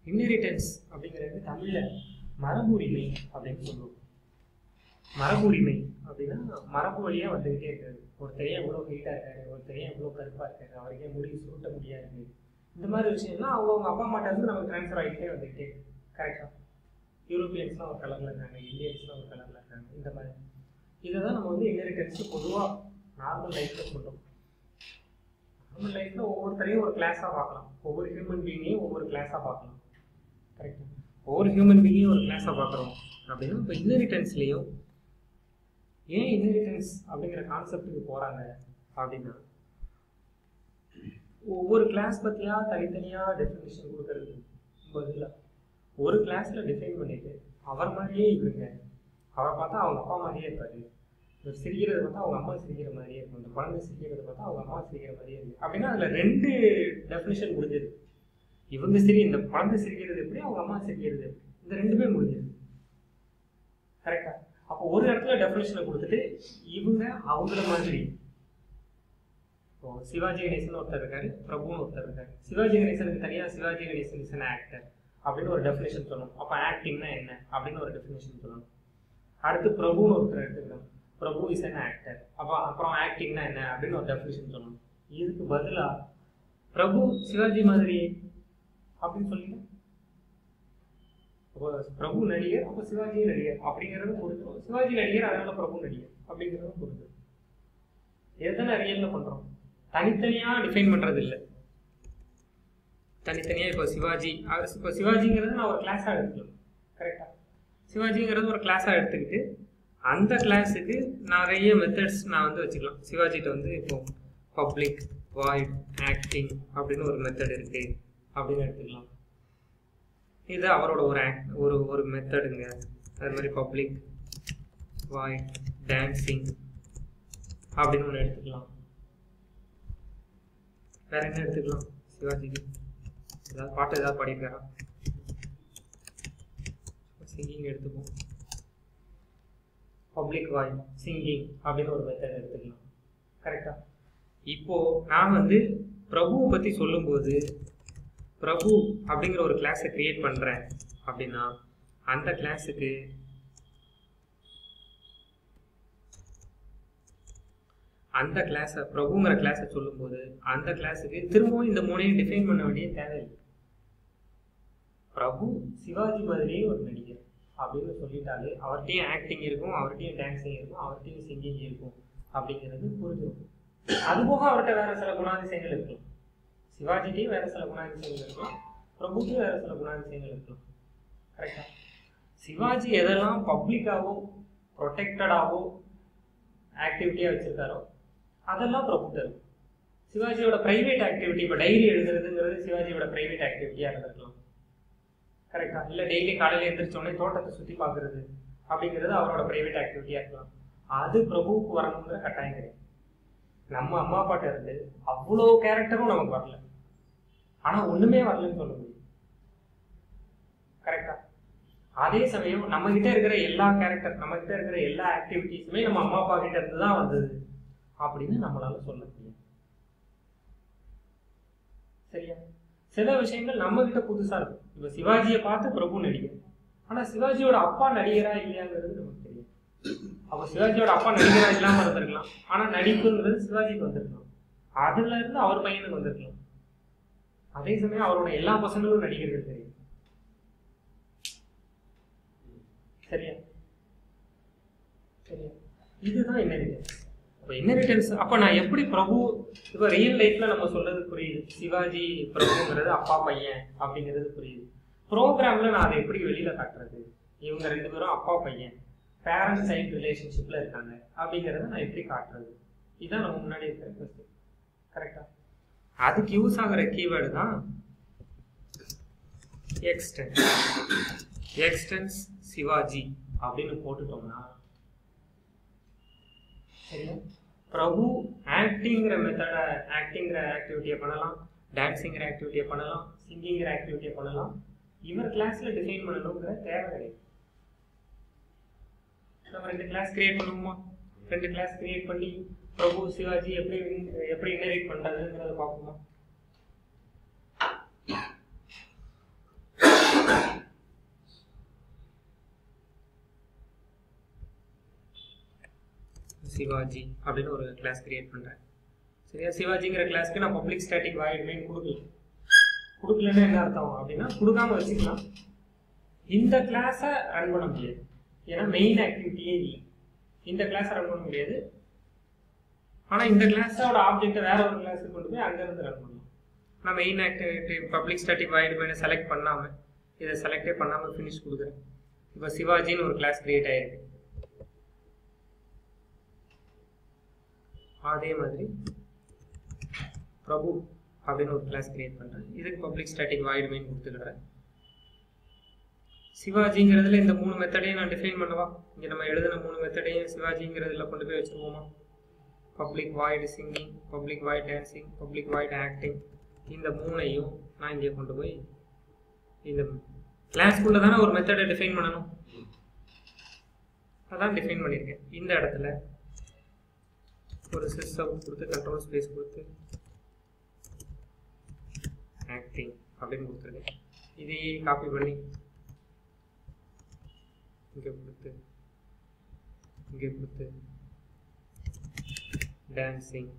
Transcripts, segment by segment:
Inheritance அப்படிங்கிறது தமிழ்ல மரபுரிமை அப்படின்னு சொல்லுவோம். மரபுரிமை அப்படின்னா மரபு வழியா வந்துகிட்டே இருக்காரு. ஒருத்தரையே எவ்வளோ ஹைட்டா இருக்காரு, ஒருத்தரையே எவ்வளோ கருப்பா இருக்காரு, அவருக்கே முடிவு சுருட்ட முடியாது, இந்த மாதிரி விஷயம்லாம் அவங்க அப்பா அம்மாட்ட இருந்து நமக்கு ட்ரான்ஸ்ஃபர் ஆகிட்டே வந்துகிட்டே இருக்கு. கரெக்டா? யூரோப்பியன்ஸ்லாம் ஒரு கலர்ல இருக்காங்க, இந்தியன்ஸ்லாம் ஒரு கலர்ல இருக்காங்க. இந்த மாதிரி இதை தான் நம்ம இன்ஹெரிட்டன்ஸ் பொதுவாக நார்மல் லைஃப்ல சொல்றோம். நார்மல் லைஃப்ல ஒவ்வொருத்தரையும் ஒரு கிளாஸாக பார்க்கலாம், ஒவ்வொரு ஹியூமன் பீயிங்கையும் ஒவ்வொரு கிளாஸாக பார்க்கலாம். கரெக்டா? ஒவ்வொரு ஹியூமன் பீயிங்கையும் ஒரு கிளாஸாக பார்க்குறோம் அப்படின்னா இப்போ இன்ஹெரிட்டன்ஸ்லேயும் ஏன் இன்ஹெரிட்டன்ஸ் அப்படிங்கிற கான்செப்டுக்கு போகிறாங்க அப்படின்னா ஒவ்வொரு கிளாஸ் பற்றியா தனித்தனியாக டெஃபினிஷன் கொடுக்கறது பதிலாக ஒரு கிளாஸில் டிஃபைன் பண்ணிட்டு அவர் மாதிரியே இருங்க, அவரை பார்த்தா அவங்க அப்பா மாதிரியே இருப்பாரு, இவர் சிரிக்கிறத பார்த்தா அவங்க அம்மா சிரிக்கிற மாதிரியே இருக்கும், இந்த குழந்தை சிரிக்கிறத பார்த்தா அவங்க அம்மா சிரிக்கிற மாதிரியே இருக்கு அப்படின்னா அதில் ரெண்டு டெஃபினிஷன் முடிஞ்சது. இவங்க இந்த குழந்தை சிரிக்கிறது எப்படி, அவங்க அம்மா சிரிக்கிறது எப்படி, இந்த ரெண்டுமே முடிஞ்சது. கரெக்டா? அப்போ ஒரு இடத்துல டெஃபினிஷனை கொடுத்துட்டு இவங்க அவங்கள மாதிரி. இப்போ சிவாஜி கணேசன் ஒருத்தர் இருக்காரு, பிரபுன்னு ஒருத்தர் இருக்காரு. சிவாஜி கணேசனுக்கு தனியாக Sivaji Ganesan is an actor அப்படின்னு ஒரு டெஃபினேஷன் சொல்லணும். அப்போ ஆக்டிங்னா என்ன அப்படின்னு ஒரு டெஃபினேஷன் சொல்லணும். அடுத்து பிரபுன்னு ஒருத்தர் எடுத்துக்கணும், பிரபு இஸ் அன் ஆக்டர், அப்புறம் ஆக்டிங்னா என்ன அப்படின்னு ஒரு டெஃபினேஷன் சொல்லணும். இதுக்கு பதிலாக பிரபு சிவாஜி மாதிரி அப்படின்னு சொல்லிட்டு பிரபு நடிகர், அப்போ சிவாஜி நடிகர் அப்படிங்கிறது பொறுத்தோம். சிவாஜி நடிகர் அதனால பிரபு நடிகர் அப்படிங்கிறது பொறுத்து. எதுதானே ரியல்ல பண்றோம், தனித்தனியா டிஃபைன் பண்றது இல்லை. தனித்தனியா இப்போ சிவாஜிங்கிறது நான் ஒரு கிளாஸா எடுத்துக்கலாம். கரெக்டா? சிவாஜிங்கிறது ஒரு கிளாஸா எடுத்துக்கிட்டு அந்த கிளாஸுக்கு நிறைய மெத்தட்ஸ் நான் வச்சுக்கலாம். சிவாஜிட்ட இப்போ பப்ளிக், வாய்ட், ஆக்டிங் அப்படின்னு ஒரு மெத்தட் இருக்கு அப்படின்னு எடுத்துக்கலாம். இது அவரோட ஒரு மெத்தடுங்க. அது மாதிரி பப்ளிக், வாய்ட், டான்சிங் அப்படின்னு ஒன்று எடுத்துக்கலாம். வேற என்ன எடுத்துக்கலாம்? சிவாஜிக்கு ஏதாவது பாட்டு ஏதாவது பாடியிருக்காரா? சிங்கிங் எடுத்துப்போம். பப்ளிக், வாய்ட், சிங்கிங் அப்படின்னு ஒரு மெத்தட் எடுத்துக்கலாம். கரெக்டா? இப்போ நான் பிரபுவை பற்றி சொல்லும்போது பிரபு அப்படிங்கிற ஒரு கிளாஸை கிரியேட் பண்ணுறேன் அப்படின்னா அந்த கிளாஸுக்கு பிரபுங்கிற கிளாஸை சொல்லும்போது அந்த கிளாஸுக்கு திரும்பவும் இந்த மூணையும் டிஃபைன் பண்ண வேண்டிய தேவையில்லை. பிரபு சிவாஜி மாதிரியே ஒரு நடிகர் அப்படின்னு சொல்லிட்டாலே அவர்கிட்டையும் ஆக்டிங் இருக்கும், அவர்கிட்டையும் டான்ஸிங் இருக்கும், அவர்கிட்டையும் சிங்கிங் இருக்கும் அப்படிங்கிறது புரிஞ்சிருக்கும். அதுபோக அவர்கிட்ட வேற சில குணாதிசயங்கள் இருக்கலாம். சிவாஜிட்டையும் வேற சில குணாதிசயங்கள் இருக்கலாம், பிரபுட்டையும் வேற சில குணாதிசயங்கள் இருக்கலாம். கரெக்டா? சிவாஜி எதெல்லாம் பப்ளிக்காவோ ப்ரொடெக்டடாவோ ஆக்டிவிட்டியா வச்சிருக்காரோ அதெல்லாம் பிரபுட்ட இருக்கும். சிவாஜியோட பிரைவேட் ஆக்டிவிட்டி, இப்போ டைரி எழுதுறதுங்கிறது சிவாஜியோட பிரைவேட் ஆக்டிவிட்டியா இருந்திருக்கலாம். கரெக்டா? இல்லை டெய்லி காலையில் எழுந்திரிச்சோடனே தோட்டத்தை சுற்றி பார்க்கறது அப்படிங்கிறது அவரோட பிரைவேட் ஆக்டிவிட்டியா இருக்கலாம். அது பிரபுவுக்கு வரணுங்கிற கட்டாயம் கிடையாது. நம்ம அம்மா அப்பாட்ட இருந்து அவ்வளோ கேரக்டரும் நமக்கு வரல, ஆனா ஒண்ணுமே வரலன்னு சொல்ல முடியும். கரெக்டா? அதே சமயம் நம்ம கிட்ட இருக்கிற எல்லா கேரக்டர், நம்ம கிட்ட இருக்கிற எல்லா ஆக்டிவிட்டிஸுமே நம்ம அம்மா அப்பா கிட்ட இருந்து தான் வந்தது அப்படின்னு நம்மளால சொல்ல முடியும். சரியா? சில விஷயங்கள் நம்ம கிட்ட புதுசா இருக்கும். இப்ப சிவாஜியை பார்த்து பிரபு நடிகர், ஆனா சிவாஜியோட அப்பா நடிகரா இல்லையாங்கிறது நமக்கு தெரியும். அப்ப சிவாஜியோட அப்பா நடிகரா இல்லாம இருந்திருக்கலாம், ஆனா நடிப்புங்கிறது சிவாஜிக்கு வந்திருக்கலாம், அதுல இருந்து அவர் பையனுக்கு வந்திருக்கலாம். அதே சமயம் அவரோட எல்லா பசங்களும் நடிகர்கள் தெரியும். சரியா? சரியா? இதுதான் இன்ஹெரிட்டன்ஸ். அப்ப இன்ஹெரிட்டன்ஸ் அப்ப நான் எப்படி பிரபு இப்ப ரியல் லைஃப்ல நம்ம சொல்றது புரியுது, சிவாஜி பிரபுங்கிறது அப்பா பையன் அப்படிங்கிறது புரியுது. ப்ரோக்ராம்ல நான் அதை எப்படி வெளியில காட்டுறது, இவங்க ரெண்டு பேரும் அப்பா பையன் பேரண்ட் சைல்ட் ரிலேஷன்ஷிப்ல இருக்காங்க அப்படிங்கிறத நான் எப்படி காட்டுறது, இதுதான் நம்ம முன்னாடி இருக்கிற கொஸ்டின். கரெக்டா? அதுக்கு யூஸ் ஆகிற கீவேர்டு தான் எக்ஸ்டென்ஸ். எக்ஸ்டென்ஸ் சிவாஜி அப்படின்னு போட்டுட்டோம்னா சரியா? பிரபு ஆக்டிங்கிற மெத்தட, ஆக்டிங்கிற ஆக்டிவிட்டியை பண்ணலாம், டான்ஸிங்கிற ஆக்டிவிட்டியை பண்ணலாம், சிங்கிங்கிற ஆக்டிவிட்டியை பண்ணலாம். இவர் கிளாஸ்ல டிஃபைன் பண்ணணுங்கிற தேவை கிடையாது. நம்ம 2 கிளாஸ் கிரியேட் பண்ணுவோமா? 2 கிளாஸ் கிரியேட் பண்ணி பிரபு சிவாஜி எப்படி இன்ஹெரிட் பண்றதுங்கிறத பார்ப்போமா? சிவாஜி அப்படின்னு ஒரு கிளாஸ் கிரியேட் பண்ணுறேன். சரியா, சிவாஜிங்கிற கிளாஸ்க்கு நான் பப்ளிக் ஸ்டாட்டிக் வாய்ட் மெயின் கொடுக்கலன்னா என்ன அர்த்தம் அப்படின்னா கொடுக்காம வச்சுக்கலாம். இந்த கிளாஸை ரன் பண்ண முடியாது, ஏன்னா மெயின் ஆக்டிவிட்டியே இல்லை. இந்த கிளாஸை ரன் பண்ண முடியாது, ஆனால் இந்த கிளாஸோட ஆப்ஜெக்டை வேற ஒரு கிளாஸுக்கு கொண்டு போய் அங்கேருந்து ரன் பண்ணலாம். நான் main activity public static void மெயினை செலக்ட் பண்ணாமல், இதை செலக்டே பண்ணாமல் ஃபினிஷ் கொடுக்குறேன். இப்போ சிவாஜின்னு ஒரு கிளாஸ் கிரியேட் ஆகிருக்கு. அதே மாதிரி பிரபு அப்படின்னு ஒரு கிளாஸ் கிரியேட் பண்ணுறேன். இதுக்கு பப்ளிக் ஸ்டாட்டிக் வாய்ட் மெயின் கொடுத்துக்கிறேன். சிவாஜிங்கிறதுல இந்த 3 மெத்தடையும் நான் டிஃபைன் பண்ணவா? இங்கே நம்ம எழுதின 3 மெத்தடையும் சிவாஜிங்கிறதுல கொண்டு போய் வச்சுருவோமா? Public void singing, public void dancing, public void acting, இந்த 3ஐயும் நான் இங்கே கொண்டு போய் இந்த கிளாஸ்க்குள்ளே தானே ஒரு மெத்தடை டிஃபைன் பண்ணணும். அதான் டிஃபைன் பண்ணியிருக்கேன். இந்த இடத்துல ஒரு சிஸ்டம் கொடுத்து கண்ட்ரோல் ஸ்பேஸ் கொடுத்து ஆக்டிங் அப்படின்னு கொடுத்துருக்கேன். இதையே காப்பி பண்ணி இங்கே கொடுத்து டான்சிங்,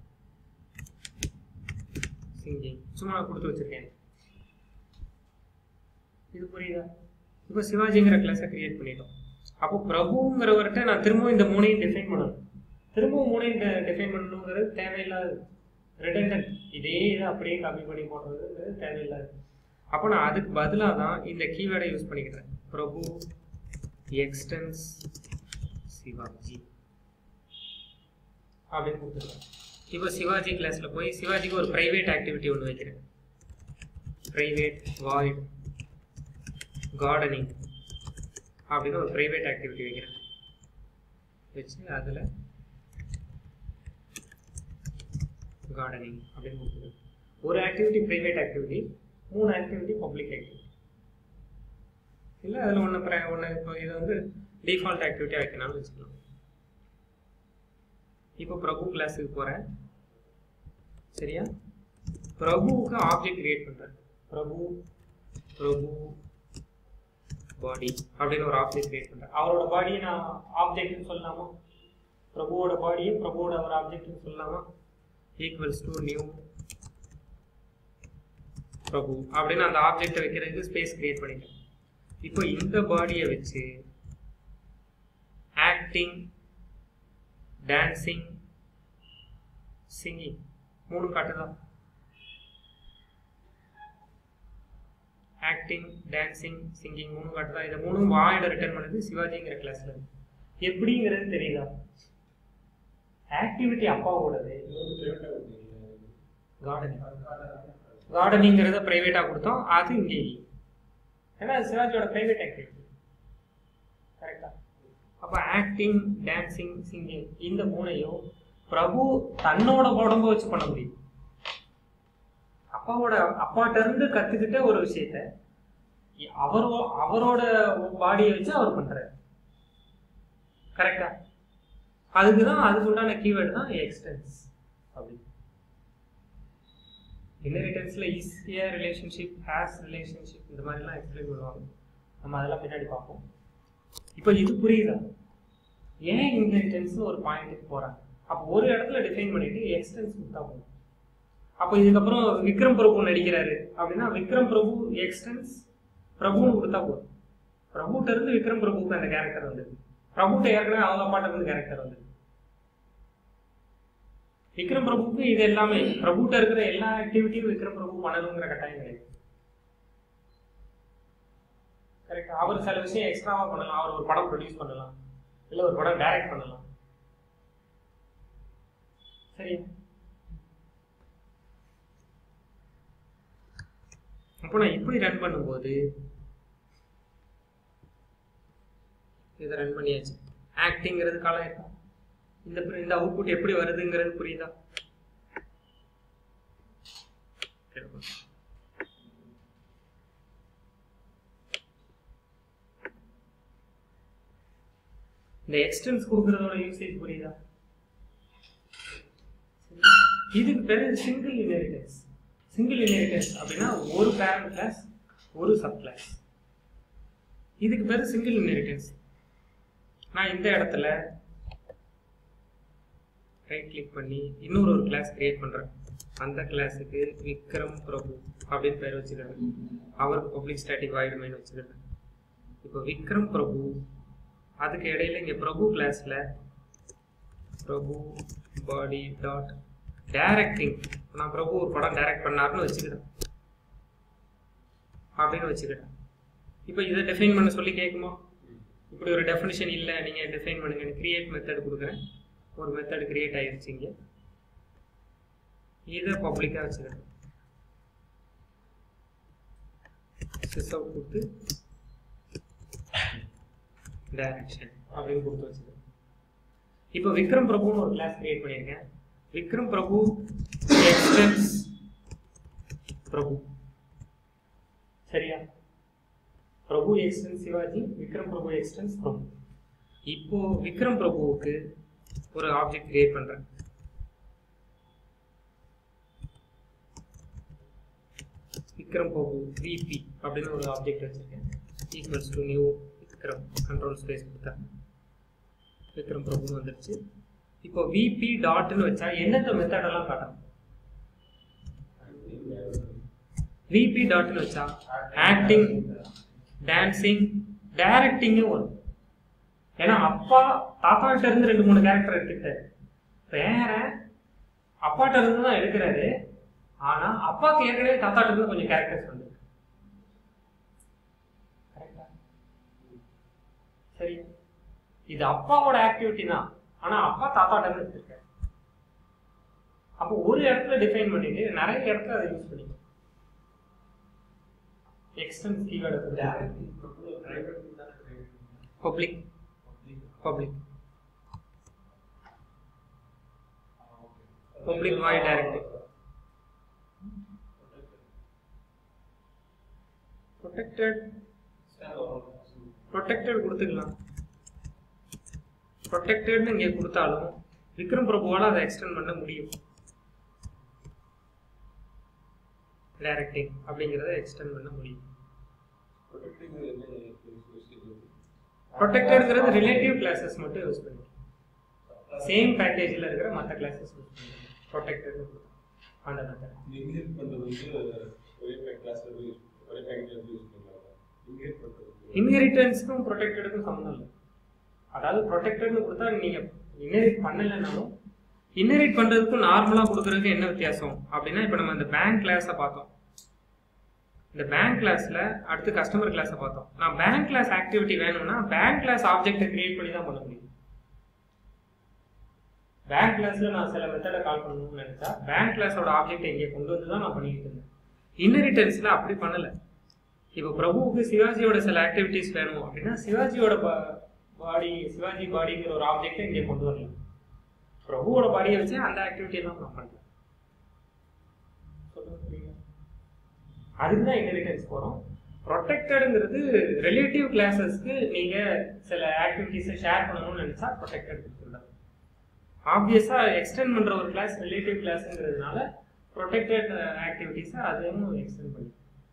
சிங்கிங் சும்மா கொடுத்து வச்சிருக்கேன். இது புரியுதா? இப்போ சிவாஜிங்கிற கிளாஸை கிரியேட் பண்ணிட்டோம். அப்போ பிரபுங்கிறவர்கிட்ட நான் திரும்பவும் இந்த 3ஐயும் டிஃபைன் பண்ணணும். திரும்பவும் 3ஐயும் டிஃபைன் பண்ணணுங்கிறது தேவையில்லாது, ரிடண்டன்ட். இதே இதை அப்படியே காப்பி பண்ணி போடுறதுங்கிறது தேவையில்லாது. அப்போ நான் அதுக்கு பதிலாக தான் இந்த கீவேர்டை யூஸ் பண்ணிக்கிறேன். பிரபு எக்ஸ்டென்ஸ் சிவாஜி அப்படின்னு கொடுத்துருக்கேன். இப்போ சிவாஜி கிளாஸில் போய் சிவாஜிக்கு ஒரு ப்ரைவேட் ஆக்டிவிட்டி ஒன்று வைக்கிறேன். ப்ரைவேட் வாய்ட் கார்டனிங் அப்படின்னு ஒரு ப்ரைவேட் ஆக்டிவிட்டி வைக்கிறேன். வச்சு அதில் கார்டனிங் அப்படின்னு கொடுத்துருக்கேன். ஒரு activity private activity, 3 activity public activity. இல்லை அதில் ஒன்று இப்போ இதை வந்து டிஃபால்ட் ஆக்டிவிட்டியாக வைக்கணும்னு வச்சுக்கலாம். இப்போ பிரபு கிளாஸுக்கு போகிறேன். சரியா, பிரபுவுக்கு ஆப்ஜெக்ட் கிரியேட் பண்ணுறேன். பிரபு பாடி அப்படின்னு ஒரு ஆப்ஜெக்ட் கிரியேட் பண்ணுறேன். அவரோட பாடியை நான் ஆப்ஜெக்ட்னு சொல்லலாமா? பிரபுவோட பாடியை பிரபுவோட ஒரு ஆப்ஜெக்ட்னு சொல்லலாமா? ஈக்குவல்ஸ் டு நியூ பிரபு அப்படின்னு அந்த ஆப்ஜெக்டை வைக்கிறதுக்கு ஸ்பேஸ் கிரியேட் பண்ணிட்டேன். இப்போ இந்த பாடியை வச்சு ஆக்டிங், டான்சிங், சிங்கிங் 3 காட்டுதா? ஆக்டிங், டான்சிங், சிங்கிங் 3 காட்டுதா? இதை 3 வாய்ட ரிட்டர்ன் பண்ணுது சிவாஜிங்கிற கிளாஸ்ல. எப்படிங்கிறது தெரியுதா? ஆக்டிவிட்டி அப்பாவோடது, கார்டனிங்கிறத பிரைவேட்டா கொடுத்தோம், அது இங்கே இல்லை. ஏன்னா சிவாஜியோட பிரைவேட் ஆக்டிவிட்டி. கரெக்டா? அப்போ ஆக்டிங், டான்சிங், சிங்கிங் இந்த 3ஐயும் பிரபு தன்னோட உடம்ப வச்சு பண்ண முடியும். அப்பாட்ட இருந்து கத்துக்கிட்ட ஒரு விஷயத்த அவரோட பாடியை வச்சு அவர் பண்றாரு. கரெக்டா? அதுக்குதான் அதுக்கு உண்டான கீவேர்டு தான் எக்ஸ்டென்ஸ். அப்படி இன்ஹெரிட்டன்ஸ்ல ஈஸியா ரிலேஷன்ஷிப், ஹேஸ் ரிலேஷன்ஷிப் இந்த மாதிரிலாம் எக்ஸ்பிளைன் பண்ணுவாங்க. நம்ம அதெல்லாம் பின்னாடி பார்ப்போம். இப்போ இது புரியுதா? ஏன் இன்ஹெரிட்டன்ஸ் ஒரு பாயிண்ட்டுக்கு போறாங்க? அப்போ ஒரு இடத்துல டிஃபைன் பண்ணிட்டு எக்ஸ்டென்ஸ் கொடுத்தா போகும். அப்போ இதுக்கப்புறம் விக்ரம் பிரபு நடிக்கிறாரு அப்படின்னா விக்ரம் பிரபு எக்ஸ்டென்ஸ் பிரபுன்னு கொடுத்தா போதும். பிரபுட்ட இருந்து விக்ரம் பிரபுக்கு அந்த கேரக்டர் வந்தது. பிரபுட்ட ஏற்கனவே அவங்க அப்பாட்ட இருந்து கேரக்டர் வந்தது. விக்ரம் பிரபுக்கு இது எல்லாமே பிரபுட்ட இருக்கிற எல்லா ஆக்டிவிட்டியும் விக்ரம் பிரபு பண்ணணுங்கிற கட்டாயம் கிடையாது. கரெக்டா? அவர் சில விஷயம் எக்ஸ்ட்ராவா பண்ணலாம். அவர் ஒரு படம் ப்ரொடியூஸ் பண்ணலாம், இல்லை ஒரு படம் டைரக்ட் பண்ணலாம். சரி, அப்போ நான் இப்படி ரன் பண்ணும்போது இதை ரன் பண்ணியாச்சு. ஆக்டிங்கிறது காலம் இருக்கா? இந்த அவுட்புட் எப்படி வருதுங்கிறது புரியுதா? இந்த எக்ஸ்டென்ஸ் கொடுக்கறதோட யூசேஜ் புரியுதா? இதுக்கு பேரு சிங்கிள் இன்ஹெரிட்டன்ஸ். சிங்கிள் இன்ஹெரிட்டன்ஸ் அப்படின்னா ஒரு பேரண்ட் கிளாஸ், ஒரு சப் கிளாஸ். இதுக்கு பேரு சிங்கிள் இன்ஹெரிட்டன்ஸ். நான் இந்த இடத்துல ரைட் கிளிக் பண்ணி இன்னொரு கிளாஸ் கிரியேட் பண்ணுறேன். அந்த கிளாஸுக்கு விக்ரம் பிரபு அப்படின்னு பேர் வச்சுக்கிறேன். அவருக்கு பப்ளிக் ஸ்டாட்டிக் வாய்ட் மெயின் வச்சுக்கிறேன். இப்போ விக்ரம் பிரபு, அதுக்கு இடையில இங்கே பிரபு கிளாஸில் பிரபு பாடி டாட் டைரக்டிங், நான் பிரபு ஒரு படம் டைரக்ட் பண்ணாருன்னு வச்சுக்கிறேன் அப்படின்னு வச்சுக்கிறேன். இப்போ இதை டிஃபைன் பண்ண சொல்லி கேட்குமா? இப்படி ஒரு டெஃபினிஷன் இல்லை, நீங்கள் டிஃபைன் பண்ணுங்க. கிரியேட் மெத்தட் கொடுக்குறேன். ஒரு மெத்தட் கிரியேட் ஆயிடுச்சு. இங்கே இதை பப்ளிக்காக வச்சுக்கிறேன். சிஸ் அவுட் கொடுத்து டைரக்ஷன் அப்படின்னு கொடுத்து வச்சுக்கிறேன். இப்போ விக்ரம் பிரபுன்னு ஒரு கிளாஸ் கிரியேட் பண்ணியிருக்கேன். விக்ரம் பிரபு எக்ஸ்டென்ஸ் பிரபு, சரியா? Prabhu extends Sivaji, Vikram Prabhu extends Prabhu. இப்போ விக்ரம் பிரபுவுக்கு ஒரு ஆப்ஜெக்ட் கிரியேட் பண்றேன். விக்ரம் பிரபு விபி அப்படின்னு ஒரு ஆப்ஜெக்ட் வச்சிருக்கேன். Equals to new Vikram, control space கொடுத்தா விக்ரம் பிரபுன்னு வந்துருச்சு. இப்போ விபி டாட்னு வச்சா எந்தெந்த மெத்தடெல்லாம் காட்டும்? விபி டாட்னு வச்சா ஆக்டிங், டான்சிங், டைரக்டிங்கும் வரும். ஏன்னா அப்பா தாத்தாட்ட இருந்து 2-3 கேரக்டர் எடுத்துக்கிட்டாரு. வேற அப்பாட்ட இருந்து தான் எடுக்கிறாரு. ஆனா அப்பாவுக்கு ஏற்கனவே தாத்தாட்ட இருந்து கொஞ்சம் கேரக்டர்ஸ் வந்து, சரி, இது அப்பாவோட ஆக்டிவிட்டி தான். ஆனா அப்பா தாத்தாட்ட இருந்து எடுத்திருக்காரு. அப்போ ஒரு இடத்துல டிஃபைன் பண்ணிட்டு நிறைய இடத்துல அதை யூஸ் பண்ணிக்கலாம். Extends keyword public public public void directive. Protected கொடுத்துக்கலாம். ப்ரொடெக்டட்னு இங்கே கொடுத்தாலும் விக்ரம் பிரபுவால் அதை எக்ஸ்டெண்ட் பண்ண முடியும். டைரக்டிங் அப்படிங்கிறத எக்ஸ்டெண்ட் பண்ண முடியும். ப்ரொடெக்டட்ங்கிறது ரிலேட்டிவ் கிளாஸஸ் மட்டும் யூஸ் பண்ணிக்கலாம். சேம் பேக்கேஜில் இருக்கிற மற்ற கிளாஸஸ் யூஸ் பண்ணிக்கலாம். ப்ரொடெக்டட் அந்த மெத்தட். இன்ஹெரிட்டன்ஸ்க்கும் ப்ரொடெக்டடுக்கும் சம்மந்தம் இல்லை. அதாவது ப்ரொடெக்டட்னு கொடுத்தா நீங்கள் இன்ஹெரிட் பண்ணலைன்னாலும் இன்ஹெரிட் பண்ணுறதுக்கும் நார்மலாக கொடுக்குறதுக்கு என்ன வித்தியாசம் அப்படின்னா, இப்போ நம்ம இந்த பேங்க் கிளாஸை பார்த்தோம். இந்த பேங்க் கிளாஸில் அடுத்து கஸ்டமர் கிளாஸை பார்த்தோம். நான் பேங்க் கிளாஸ் ஆக்டிவிட்டி வேணும்னா பேங்க் கிளாஸ் ஆப்ஜெக்டை கிரியேட் பண்ணி தான் பண்ண முடியும். பேங்க் கிளாஸில் நான் சில மெத்தடை கால் பண்ணணும்னு நினைச்சா பேங்க் கிளாஸோட ஆப்ஜெக்டை இங்கே கொண்டு வந்து தான் நான் பண்ணிக்கிட்டு இருந்தேன். இன்ஹெரிட்டன்ஸில் அப்படி பண்ணலை. இப்போ பிரபுவுக்கு சிவாஜியோட சில ஆக்டிவிட்டிஸ் வேணும் அப்படின்னா சிவாஜியோட பாடி, சிவாஜி பாடிங்கிற ஒரு ஆப்ஜெக்டை இங்கே கொண்டு வரலாம். பிரபுவோட பாடியை வச்சு அந்த ஆக்டிவிட்டியெல்லாம் நான் பண்ணேன். அதுக்கு தான் இன்ஹெரிட்டன்ஸ் போகிறோம். ப்ரொடெக்டடுங்கிறது ரிலேட்டிவ் கிளாஸஸ்க்கு நீங்கள் சில ஆக்டிவிட்டிஸை ஷேர் பண்ணணும்னு நினச்சா ப்ரொடெக்டட் கொடுத்துருந்தாங்க. ஆப்வியஸாக எக்ஸ்டெண்ட் பண்ணுற ஒரு கிளாஸ் ரிலேட்டிவ் கிளாஸுங்கிறதுனால ப்ரொடெக்டட் ஆக்டிவிட்டிஸை அதுவும் எக்ஸ்டெண்ட் பண்ணி.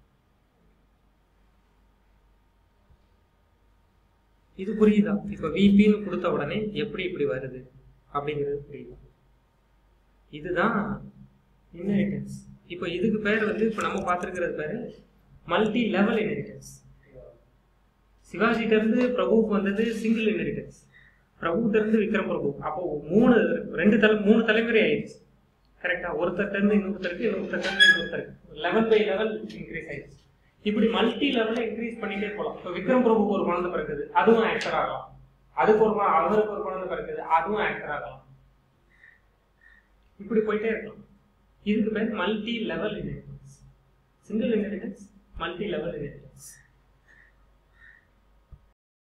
இது புரியுதா? இப்போ விபின்னு கொடுத்த உடனே எப்படி இப்படி வருது அப்படிங்கிறது புரியுதா? இதுதான் இன்ஹெரிட்டன்ஸ். இப்போ இதுக்கு பேர் வந்து இப்போ நம்ம பார்த்துருக்கிறது பேர் மல்டி லெவல் இன்ஹெரிட்டன்ஸ். சிவாஜிட்ட இருந்து பிரபுவுக்கு வந்தது சிங்கிள் இன்ஹெரிட்டன்ஸ். பிரபுகிட்ட இருந்து விக்ரம் பிரபு, அப்போ 3 தலைமுறை ஆயிடுச்சு. கரெக்டா? ஒருத்தர்ட்ட இருந்து இன்னொருத்தருக்கு, இன்னொருத்தர்ட்ட இருந்து இன்னொருத்தருக்கு லெவல் பை லெவல் இன்க்ரீஸ் ஆயிடுச்சு. இப்படி மல்டி லெவலில் இன்க்ரீஸ் பண்ணிட்டே போகலாம். இப்போ விக்ரம் பிரபுக்கு ஒரு குழந்தை பிறக்குது, அதுவும் ஆக்டர் ஆகலாம். அவருக்கு ஒரு குழந்தை பிறக்குது, அதுவும் ஆக்டர் ஆகலாம். இப்படி போயிட்டே இருக்கலாம். இதுக்கு பேர் multi level inheritance. Single inheritance, multi level inheritance.